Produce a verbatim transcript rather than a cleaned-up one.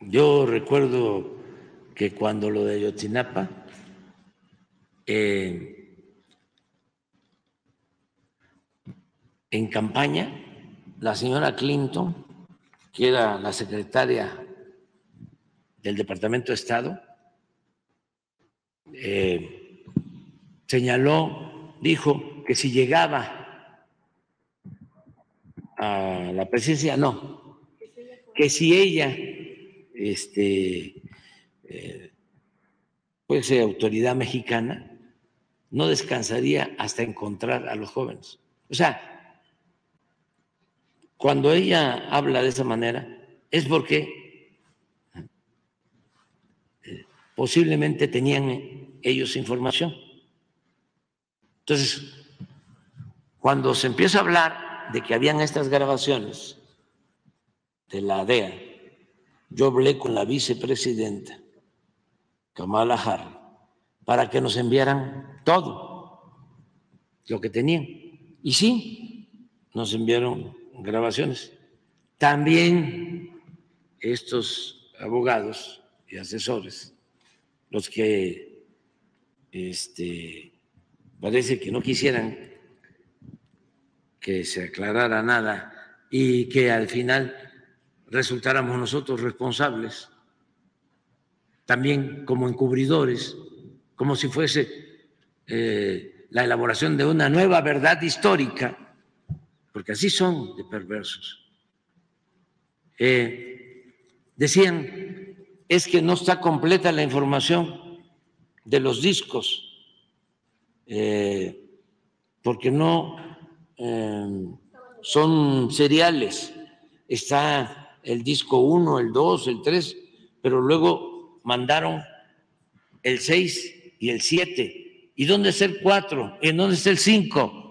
Yo recuerdo que cuando lo de Ayotzinapa, eh, en campaña, la señora Clinton, que era la secretaria del Departamento de Estado, eh, señaló, dijo que si llegaba a la presidencia, no, que si ella este, eh, fuese autoridad mexicana, no descansaría hasta encontrar a los jóvenes. O sea, cuando ella habla de esa manera, es porque eh, posiblemente tenían ellos información. Entonces, cuando se empieza a hablar de que habían estas grabaciones de la D E A, yo hablé con la vicepresidenta Kamala Harris para que nos enviaran todo lo que tenían. Y sí, nos enviaron grabaciones. También estos abogados y asesores, los que este, parece que no quisieran que se aclarara nada y que al final resultáramos nosotros responsables, también como encubridores, como si fuese eh, la elaboración de una nueva verdad histórica, porque así son de perversos. Eh, decían, es que no está completa la información de los discos, eh, porque no eh, son seriales. Está el disco uno, el dos, el tres, pero luego mandaron el seis y el siete. ¿Y dónde está el cuatro? ¿Y dónde está el cinco?